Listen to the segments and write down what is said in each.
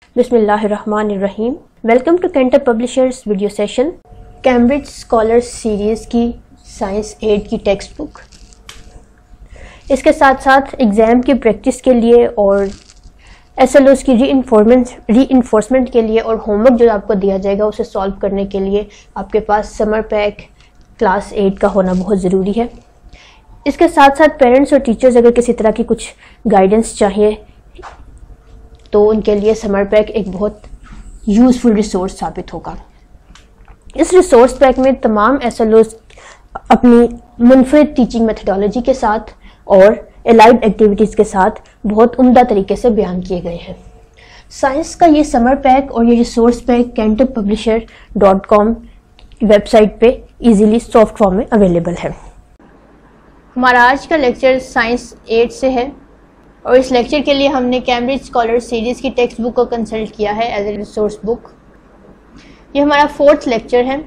बिस्मिल्लाहिर्रहमानिर्रहीम। Welcome to Canter publishers video session. Cambridge scholars series की science 8 की text book, इसके साथ साथ एग्ज़ाम की प्रैक्टिस के लिए और SLOs की रीइंफोर्समेंट के लिए और होमवर्क जो आपको दिया जाएगा उसे सॉल्व करने के लिए आपके पास समर पैक क्लास 8 का होना बहुत ज़रूरी है। इसके साथ साथ पेरेंट्स और टीचर्स अगर किसी तरह की कुछ गाइडेंस चाहिए तो उनके लिए समर पैक एक बहुत यूज़फुल रिसोर्स साबित होगा। इस रिसोर्स पैक में तमाम SLOs अपनी मुनफरिद टीचिंग मेथडोलॉजी के साथ और एलाइड एक्टिविटीज़ के साथ बहुत उम्दा तरीके से बयान किए गए हैं। साइंस का ये समर पैक और ये रिसोर्स पैक canterpublisher.com वेबसाइट पे इजीली सॉफ्ट फॉर्म में अवेलेबल है। हमारा आज का लेक्चर साइंस 8 से है और इस लेक्चर के लिए हमने कैम्ब्रिज स्कॉलर्स सीरीज़ की टेक्स्ट बुक को कंसल्ट किया है एज ए रिसोर्स बुक। ये हमारा 4th लेक्चर है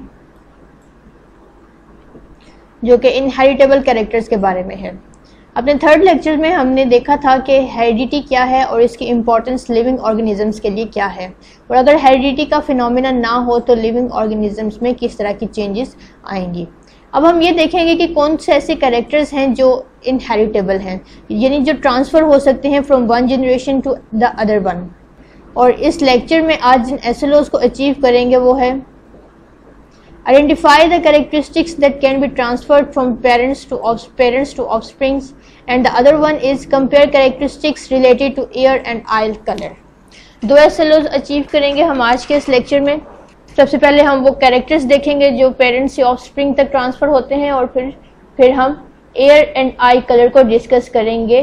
जो कि इनहेरिटेबल कैरेक्टर्स के बारे में है। अपने 3rd लेक्चर में हमने देखा था कि हेरिडिटी क्या है और इसकी इम्पोर्टेंस लिविंग ऑर्गेनिजम्स के लिए क्या है, और अगर हेरिडिटी का फिनोमेना ना हो तो लिविंग ऑर्गेनिजम्स में किस तरह की चेंजेस आएंगी। अब हम ये देखेंगे कि कौन से ऐसे कैरेक्टर्स हैं जो इनहेरिटेबल हैं, यानी जो ट्रांसफ़र हो सकते हैं from one generation to the other one. और इस लेक्चर में आज जिन SLOs को अचीव करेंगे वो है identify the characteristics that can be transferred from parents to offsprings and the other one is compare characteristics related to ear and eye colour. 2 SLOs achieve करेंगे हम आज के इस लेक्चर में। सबसे पहले हम वो कैरेक्टर्स देखेंगे जो पेरेंट्स से ऑफस्प्रिंग तक ट्रांसफ़र होते हैं और फिर हम एयर एंड आई कलर को डिस्कस करेंगे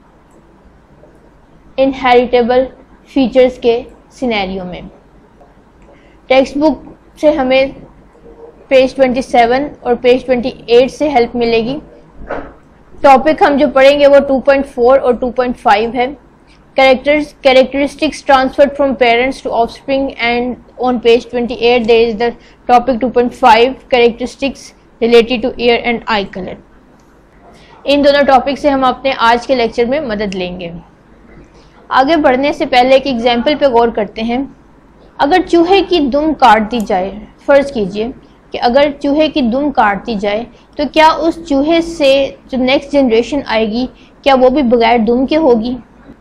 इनहेरिटेबल फीचर्स के सिनेरियो में। टेक्स्ट बुक से हमें पेज 27 और पेज 28 से हेल्प मिलेगी। टॉपिक हम जो पढ़ेंगे वो 2.4 और 2.5 है। Characteristics transferred from parents to offspring, and on page 28 there is the topic 2.5 characteristics related to ear and eye color। इन दोनों टॉपिक से हम अपने आज के लेक्चर में मदद लेंगे। आगे बढ़ने से पहले एक एग्जाम्पल पे गौर करते हैं। अगर चूहे की दुम काट दी जाए, फ़र्ज़ कीजिए कि अगर चूहे की दुम काट दी जाए तो क्या उस चूहे से जो नेक्स्ट जनरेशन आएगी क्या वो भी बगैर दुम के होगी?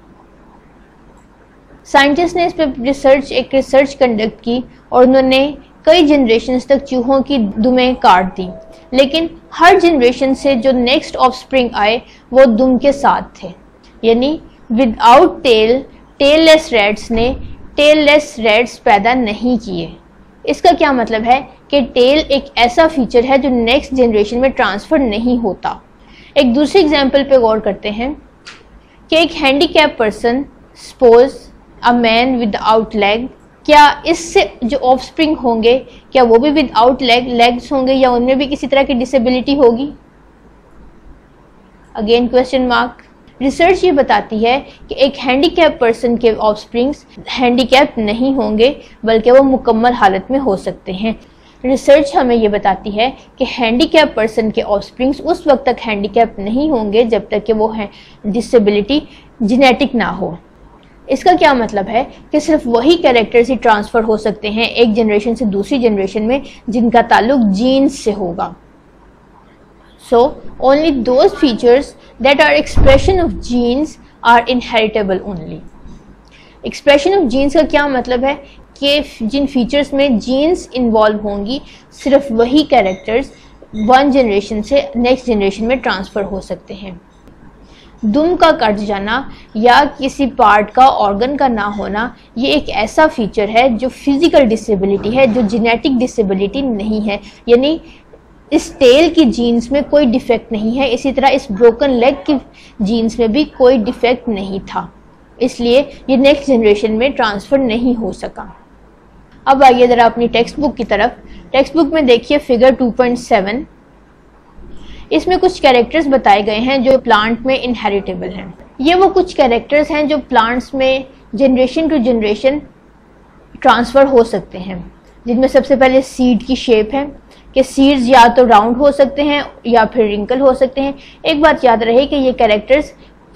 साइंटिस्ट ने इस पर एक रिसर्च कंडक्ट की और उन्होंने कई जनरेशन्स तक चूहों की दुमें काट दी, लेकिन हर जनरेशन से जो नेक्स्ट ऑफस्प्रिंग आए वो दुम के साथ थे, यानी विदाउट टेललेस रैट्स ने टेललेस रैट्स पैदा नहीं किए। इसका क्या मतलब है कि टेल एक ऐसा फीचर है जो नेक्स्ट जनरेशन में ट्रांसफ़र नहीं होता। एक दूसरी एग्जाम्पल पे गौर करते हैं कि एक handicap person, suppose a man without leg, क्या इससे जो ऑफस्प्रिंग होंगे क्या वो भी विदाउट लेग्स होंगे या उनमें भी किसी तरह की डिसेबिलिटी होगी? Again question mark. रिसर्च ये बताती है कि एक हैंडीकैप पर्सन के ऑफस्प्रिंग्स हैंडीकैप नहीं होंगे बल्कि वो मुकम्मल हालत में हो सकते हैं। रिसर्च हमें ये बताती है कि हैंडीकैप पर्सन के ऑफस्प्रिंग्स उस वक्त तक हैंडीकैप नहीं होंगे जब तक कि वो डिसेबिलिटी जेनेटिक ना हो। इसका क्या मतलब है कि सिर्फ वही कैरेक्टर्स ही ट्रांसफ़र हो सकते हैं एक जनरेशन से दूसरी जनरेशन में जिनका ताल्लुक जीन्स से होगा। So only those features that are expression of genes are inheritable only. Expression of genes का क्या मतलब है कि जिन फीचर्स में जीन्स इन्वॉल्व होंगी सिर्फ वही कैरेक्टर्स वन जनरेशन से नेक्स्ट जनरेशन में ट्रांसफ़र हो सकते हैं। दुम का कट जाना या किसी पार्ट का ऑर्गन का ना होना ये एक ऐसा फीचर है जो फिजिकल डिसेबिलिटी है, जो जेनेटिक डिसेबिलिटी नहीं है, यानी इस टेल की जीन्स में कोई डिफेक्ट नहीं है। इसी तरह इस ब्रोकन लेग की जीन्स में भी कोई डिफेक्ट नहीं था, इसलिए ये नेक्स्ट जनरेशन में ट्रांसफ़र नहीं हो सका। अब आइए ज़रा अपनी टेक्स्ट बुक की तरफ। टेक्स्ट बुक में देखिए फिगर 2.7। इसमें कुछ कैरेक्टर्स बताए गए हैं जो प्लांट में इनहेरिटेबल हैं। ये वो कुछ कैरेक्टर्स हैं जो प्लांट्स में जनरेशन टू जनरेशन ट्रांसफ़र हो सकते हैं, जिनमें सबसे पहले सीड की शेप है कि सीड्स या तो राउंड हो सकते हैं या फिर रिंकल हो सकते हैं। एक बात याद रहे कि ये कैरेक्टर्स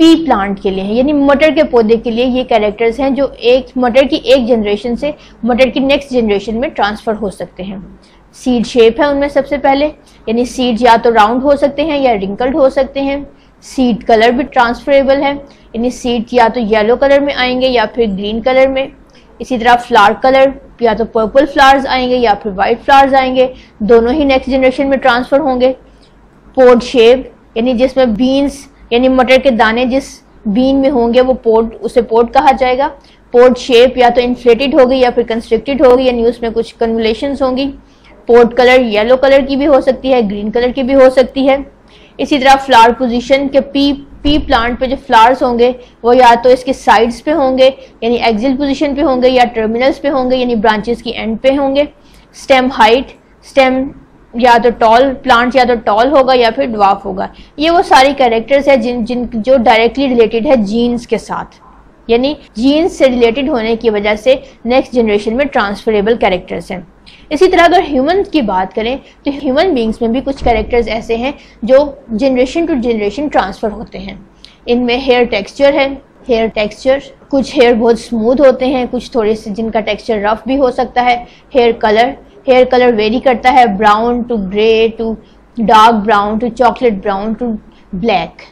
पी प्लांट के लिए है, यानी मटर के पौधे के लिए ये कैरेक्टर्स हैं जो एक मटर की एक जनरेशन से मटर की नेक्स्ट जनरेशन में ट्रांसफर हो सकते हैं। सीड शेप है उनमें सबसे पहले, यानी सीड या तो राउंड हो सकते हैं या रिंकल्ड हो सकते हैं। सीड कलर भी ट्रांसफरेबल है, यानी सीड या तो येलो कलर में आएंगे या फिर ग्रीन कलर में। इसी तरह फ्लावर कलर या तो पर्पल फ्लावर्स आएंगे या फिर वाइट फ्लावर्स आएंगे, दोनों ही नेक्स्ट जनरेशन में ट्रांसफर होंगे। पोड शेप, यानी जिसमें बीन्स यानी मटर के दाने जिस बीन में होंगे वो पोड, उसे पोड कहा जाएगा। पोड शेप या तो इन्फ्लेटेड होगी या फिर कंस्ट्रिक्टेड होगी, यानी उसमें कुछ कन्वोलेशंस होंगी। पोड कलर येलो कलर की भी हो सकती है, ग्रीन कलर की भी हो सकती है। इसी तरह फ्लावर पोजीशन के पी प्लांट पे जो फ्लावर्स होंगे वो या तो इसके साइड्स पे होंगे यानी एक्सियल पोजीशन पे होंगे या टर्मिनल्स पे होंगे यानी ब्रांचेस की एंड पे होंगे। स्टेम हाइट, स्टेम या तो टॉल, प्लांट या तो टॉल होगा या फिर ड्वार्फ होगा। ये वो सारी कैरेक्टर्स है जिन जो डायरेक्टली रिलेटेड है जीन्स के साथ, यानी जीन्स से रिलेटेड होने की वजह से नेक्स्ट जनरेशन में ट्रांसफरेबल कैरेक्टर्स हैं। इसी तरह अगर ह्यूमन की बात करें तो ह्यूमन बींग्स में भी कुछ कैरेक्टर्स ऐसे हैं जो जनरेशन टू जनरेशन ट्रांसफर होते हैं। इनमें हेयर टेक्सचर है, हेयर टेक्सचर कुछ हेयर बहुत स्मूथ होते हैं, कुछ थोड़े से जिनका टेक्सचर रफ भी हो सकता है। हेयर कलर वेरी करता है, brown to grey to dark brown to chocolate brown to black.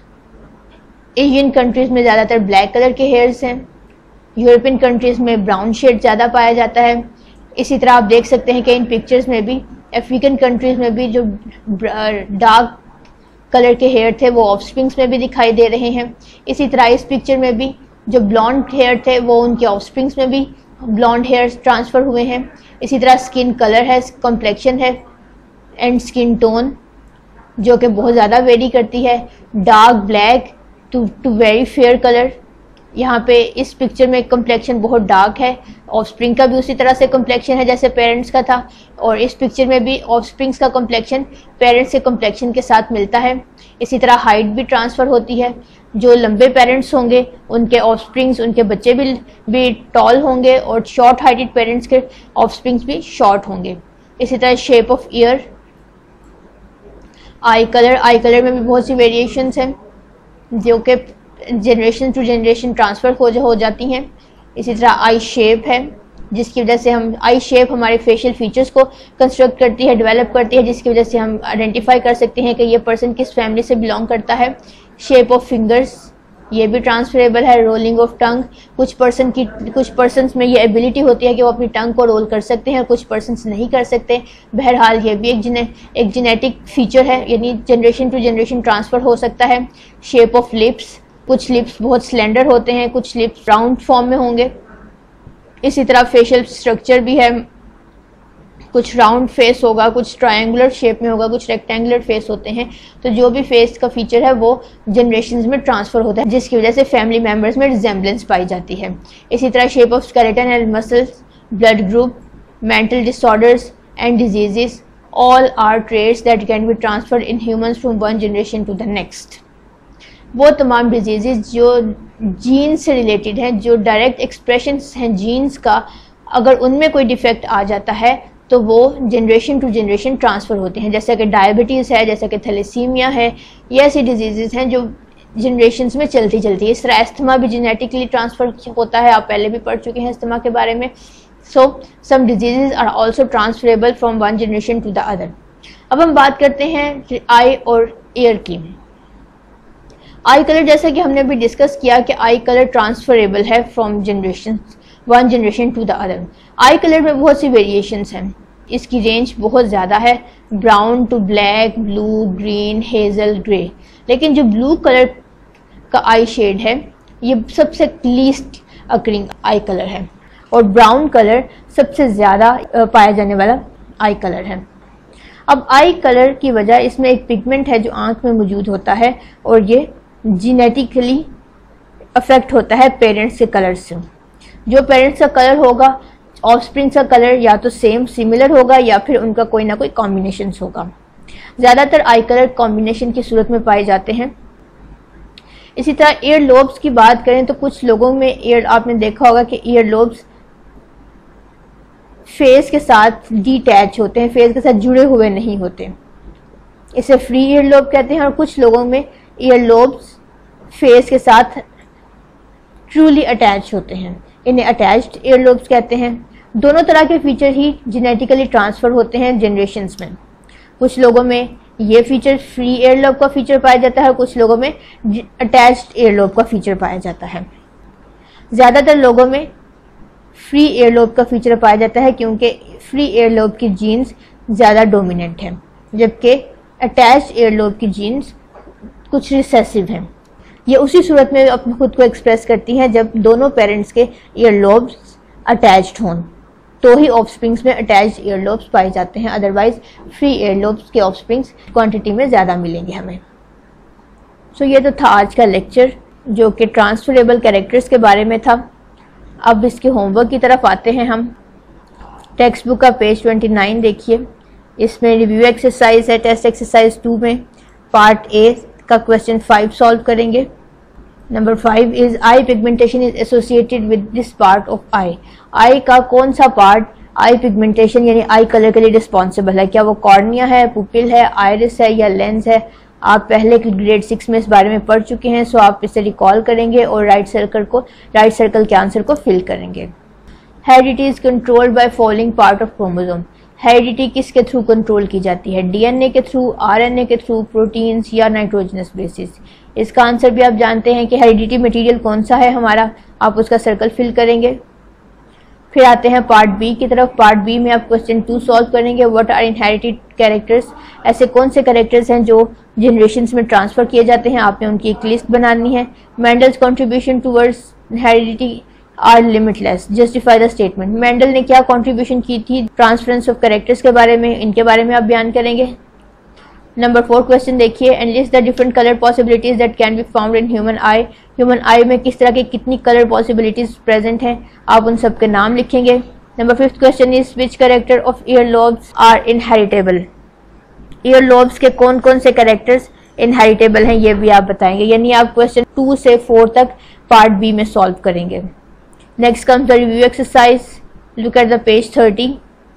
Asian countries में ज़्यादातर ब्लैक कलर के हेयर्स हैं, यूरोपियन कंट्रीज में ब्राउन शेड ज़्यादा पाया जाता है। इसी तरह आप देख सकते हैं कि इन पिक्चर्स में भी अफ्रीकन कंट्रीज में भी जो डार्क कलर के हेयर थे वो ऑफस्प्रिंग्स में भी दिखाई दे रहे हैं। इसी तरह इस पिक्चर में भी जो ब्लॉन्ड हेयर थे वो उनके ऑफस्प्रिंग्स में भी ब्लॉन्ड हेयर ट्रांसफ़र हुए हैं। इसी तरह स्किन कलर है, कॉम्प्लेक्शन है एंड स्किन टोन जो कि बहुत ज़्यादा वेरी करती है, dark black to very fair colour. यहाँ पे इस पिक्चर में कम्प्लेक्शन बहुत डार्क है, ऑफस्प्रिंग का भी उसी तरह से कम्प्लेक्शन है जैसे पेरेंट्स का था, और इस पिक्चर में भी ऑफस्प्रिंग्स का कम्प्लेक्शन पेरेंट्स के कम्प्लेक्शन के साथ मिलता है। इसी तरह हाइट भी ट्रांसफ़र होती है, जो लंबे पेरेंट्स होंगे उनके ऑफस्प्रिंग्स, उनके बच्चे भी टॉल होंगे और शॉर्ट हाइटेड पेरेंट्स के ऑफस्प्रिंग्स भी शॉर्ट होंगे। इसी तरह shape of ear, eye colour में भी बहुत सी वेरिएशंस हैं जो कि जनरेशन टू जनरेशन ट्रांसफ़र हो जाती हैं। इसी तरह आई शेप है जिसकी वजह से हम आई शेप हमारे फेशियल फीचर्स को कंस्ट्रक्ट करती है, डेवलप करती है, जिसकी वजह से हम आइडेंटिफाई कर सकते हैं कि ये पर्सन किस फैमिली से बिलोंग करता है। शेप ऑफ फिंगर्स ये भी ट्रांसफरेबल है। रोलिंग ऑफ टंग, कुछ पर्सन्स में ये एबिलिटी होती है कि वो अपनी टंग को रोल कर सकते हैं और कुछ पर्सन्स नहीं कर सकते। बहरहाल ये भी एक जेनेटिक फीचर है, यानी जनरेशन टू जनरेशन ट्रांसफ़र हो सकता है। शेप ऑफ लिप्स, कुछ लिप्स बहुत स्लेंडर होते हैं, कुछ लिप्स राउंड फॉर्म में होंगे। इसी तरह फेशियल स्ट्रक्चर भी है, कुछ राउंड फेस होगा, कुछ ट्रायंगुलर शेप में होगा, कुछ रेक्टेंगुलर फेस होते हैं। तो जो भी फेस का फीचर है वो जनरेशन्स में ट्रांसफ़र होता है, जिसकी वजह से फैमिली मेम्बर्स में रिजेम्बलेंस पाई जाती है। इसी तरह shape of skeleton and muscles, blood group, mental disorders and diseases, all are traits that can be transferred in humans from one generation to the next. वो तमाम डिजीज़ जो जीन से रिलेटेड हैं, जो डायरेक्ट एक्सप्रेशंस हैं jeans का, अगर उनमें कोई डिफेक्ट आ जाता है तो वो जनरेशन टू जनरेशन ट्रांसफ़र होते हैं, जैसा कि डायबिटीज़ है, जैसा कि थैलेसीमिया है। ये ऐसी डिजीज़ हैं जो जनरेशन्स में चलती है। इस तरह एस्थमा भी जेनेटिकली ट्रांसफ़र होता है, आप पहले भी पढ़ चुके हैं एस्थमा के बारे में। So some diseases are also transferable from one generation to the other. अब हम बात करते हैं आई और ईयर की। आई कलर, जैसा कि हमने अभी डिस्कस किया कि आई कलर ट्रांसफरेबल है from one generation to the other. Eye colour में बहुत सी वेरिएशंस हैं, इसकी रेंज बहुत ज़्यादा है, brown to black, blue, green, hazel, grey. लेकिन जो ब्लू कलर का आई शेड है ये सबसे लीस्ट अकरिंग आई कलर है, और ब्राउन कलर सबसे ज़्यादा पाया जाने वाला आई कलर है। अब आई कलर की वजह, इसमें एक पिगमेंट है जो आँख में मौजूद होता है और ये जीनेटिकली अफेक्ट होता है पेरेंट्स के कलर से। जो पेरेंट्स का कलर होगा, ऑफस्प्रिंग्स का कलर या तो सिमिलर होगा या फिर उनका कोई ना कोई कॉम्बिनेशन होगा। ज़्यादातर आई कलर कॉम्बिनेशन की सूरत में पाए जाते हैं। इसी तरह ईयर लोब्स की बात करें तो कुछ लोगों में आपने देखा होगा कि ईयर लोब्स फेस के साथ डिटैच होते हैं, फेस के साथ जुड़े हुए नहीं होते, इसे फ्री ईयर लोब कहते हैं। और कुछ लोगों में ईयर लोब्स फेस के साथ ट्रूली अटैच होते हैं, इन्हें अटैच्ड ईयरलोब्स कहते हैं। दोनों तरह के फीचर ही जेनेटिकली ट्रांसफर होते हैं जनरेशन्स में। कुछ लोगों में ये फीचर फ्री ईयरलोब का फीचर पाया जाता है, कुछ लोगों में अटैच्ड ईयरलोब का फीचर पाया जाता है। ज़्यादातर लोगों में फ्री ईयरलोब का फीचर पाया जाता है क्योंकि फ्री ईयरलोब की जीन्स ज़्यादा डोमिनेंट है, जबकि अटैच्ड ईयरलोब की जीन्स कुछ रिसेसिव हैं। ये उसी सूरत में अपने खुद को एक्सप्रेस करती हैं जब दोनों पेरेंट्स के ईयरलोब्स अटैच्ड हों, तो ही ऑफस्प्रिंग्स में अटैच्ड ईयरलोब्स पाए जाते हैं। अदरवाइज फ्री ईयरलोब्स के ऑफस्प्रिंग्स क्वांटिटी में ज़्यादा मिलेंगे हमें। सो ये तो था आज का लेक्चर जो कि ट्रांसफरेबल कैरेक्टर्स के बारे में था। अब इसके होमवर्क की तरफ आते हैं हम। टेक्स्ट बुक का पेज 29 देखिए, इसमें रिव्यू एक्सरसाइज है। टेस्ट एक्सरसाइज 2 में पार्ट ए का क्वेश्चन 5 सॉल्व करेंगे। Number 5 is eye pigmentation is associated with this part of eye. Eye का कौन सा पार्ट आई पिगमेंटेशन यानी आई कलर के लिए रिस्पॉन्सिबल है? क्या वो कॉर्निया है, पुपिल है, आइरिस है या लेंस है? आप पहले ग्रेड 6 में इस बारे में पढ़ चुके हैं, सो आप इसे रिकॉल करेंगे और राइट सर्कल के आंसर को फिल करेंगे। Heredity is controlled by following part of chromosome. Heredity किसके थ्रू कंट्रोल की जाती है? डीएनए के थ्रू, आरएनए के थ्रू, प्रोटीन्स या नाइट्रोजनस बेसिस? इसका आंसर भी आप जानते हैं कि हेरिडिटी मटेरियल कौन सा है हमारा, आप उसका सर्कल फिल करेंगे। फिर आते हैं पार्ट बी की तरफ। पार्ट बी में आप क्वेश्चन 2 सॉल्व करेंगे। What are inherited characters? ऐसे कौन से कैरेक्टर्स हैं जो जनरेशन्स में ट्रांसफर किए जाते हैं? आपने उनकी एक लिस्ट बनानी है। Mendel's contribution towards heredity are limitless, justify the statement. Mendel ने क्या कंट्रीब्यूशन की थी ट्रांसफरेंस ऑफ कैरेक्टर्स के बारे में, इनके बारे में आप बयान करेंगे। नंबर 4 क्वेश्चन देखिए, and list the different colour possibilities that can be found in human eye. Human eye में किस तरह की कितनी कलर पॉसिबिलिटीज प्रेजेंट हैं, आप उन सब के नाम लिखेंगे। Number 5 question is which character of earlobes are inheritable. Earlobes के कौन कौन से कैरेक्टर्स इनहेरिटेबल हैं ये भी आप बताएंगे, यानी आप क्वेश्चन 2 से 4 तक पार्ट बी में सॉल्व करेंगे। Next comes the review exercise. Look at the page 30।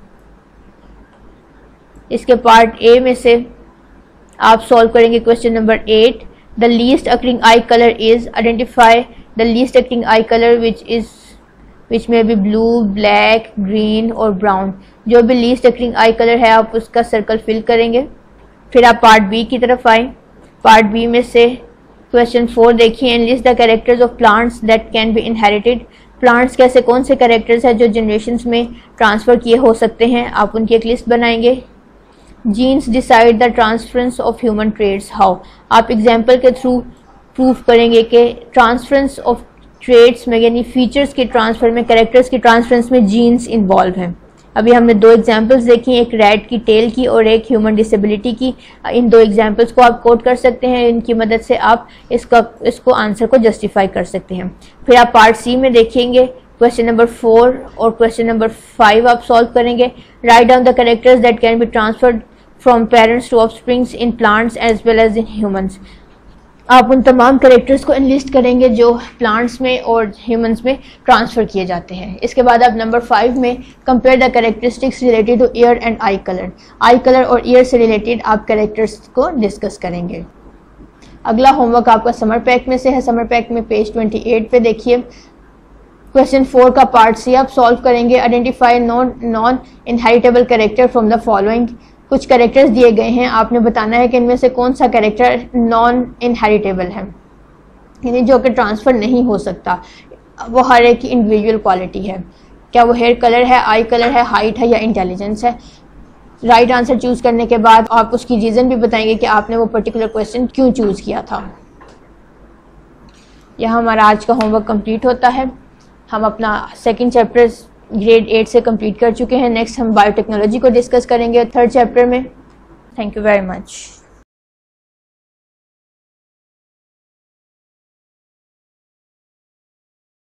इसके पार्ट ए में से आप सॉल्व करेंगे question number 8। The least occurring eye colour is, identify the least occurring eye colour which may be blue, black, green और brown. जो भी least occurring eye colour है आप उसका सर्कल फिल करेंगे। फिर आप पार्ट बी की तरफ आए। पार्ट बी में से क्वेश्चन 4 देखिए, and list the characters of plants that can be inherited. Plants के ऐसे कौन से कैरेक्टर्स हैं जो जनरेशन्स में ट्रांसफ़र किए हो सकते हैं, आप उनकी एक लिस्ट बनाएंगे। Genes decide the transference of human traits how. आप एग्जाम्पल के थ्रू प्रूव करेंगे कि ट्रांसफरेंस ऑफ ट्रेड्स में यानी फीचर्स के ट्रांसफर में, कैरेक्टर्स की ट्रांसफरेंस में जीन्स इन्वॉल्व हैं। अभी हमने 2 एग्जाम्पल्स देखी, एक रैट की टेल की और एक ह्यूमन डिसेबिलिटी की। इन 2 एग्जाम्पल्स को आप कोट कर सकते हैं, इनकी मदद से आप इसको आंसर को जस्टिफाई कर सकते हैं। फिर आप पार्ट सी में देखेंगे क्वेश्चन नंबर 4 और क्वेश्चन नंबर 5 आप सॉल्व करेंगे। Write down the characters that can be transferred from parents to offsprings in plants as well as in humans. आप उन तमाम कैरेक्टर्स को एनलिस्ट करेंगे जो प्लांट्स में और ह्यूमंस में ट्रांसफ़र किए जाते हैं। इसके बाद आप नंबर 5 में compare the characteristics related to ear and eye colour. Eye colour और ईयर से रिलेटेड आप कैरेक्टर्स को डिस्कस करेंगे। अगला होमवर्क आपका समर पैक में से है। समर पैक में पेज 28 पे देखिए, क्वेश्चन 4 का पार्ट सी आप सॉल्व करेंगे। Identify non inheritable character from the following. कुछ कैरेक्टर्स दिए गए हैं, आपने बताना है कि इनमें से कौन सा कैरेक्टर नॉन इनहेरिटेबल है, यानी जो कि ट्रांसफ़र नहीं हो सकता। वो हर एक की इंडिविजुअल क्वालिटी है। क्या वो हेयर कलर है, आई कलर है, हाइट है या इंटेलिजेंस है। राइट आंसर चूज़ करने के बाद आप उसकी रीज़न भी बताएंगे कि आपने वो पर्टिकुलर क्वेश्चन क्यों चूज़ किया था। यह हमारा आज का होमवर्क कंप्लीट होता है। हम अपना सेकंड चैप्टर ग्रेड 8 से कंप्लीट कर चुके हैं। नेक्स्ट हम बायोटेक्नोलॉजी को डिस्कस करेंगे 3rd चैप्टर में। Thank you very much.